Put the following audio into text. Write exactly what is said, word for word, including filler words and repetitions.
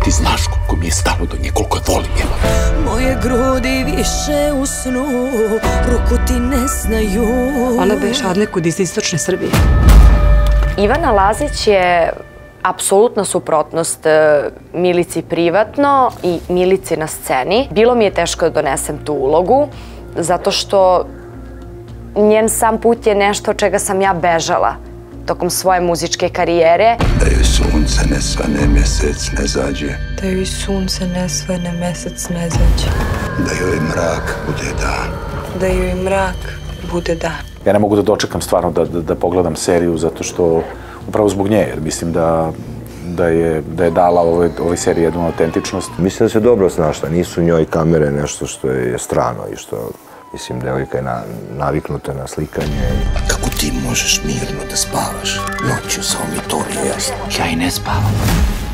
Ti znaš koliko mi je stalo do nje, koliko je volim, evo. Moje grudi više u snu, ruku ti ne znaju. Ona beše od nekud iz istočne Srbije. Ivana Lazić je apsolutna suprotnost Milici privatno i Milici na sceni. Bilo mi je teško da donesem tu ulogu, zato što njen sam put je nešto od čega sam ja bežala tokom svoje muzičke karijere. Da joj sunce ne svane, mesec ne zađe. Da joj sunce ne svane, mesec ne zađe. Da joj mrak bude dan. Da joj mrak bude dan. Ja ne mogu da dočekam stvarno da, da, da pogledam seriju zato što, upravo zbog nje, jer mislim da, da, je, da je dala ovoj, ovoj seriji jednu autentičnost. Mislim da se dobro snašla, nisu njoj kamere nešto što je strano i što, mislim, devojka je na, naviknuta na slikanje. Kako ti možeš mirno da spavaš? Noću samo mi to nije jasno. Ja i ne spavam.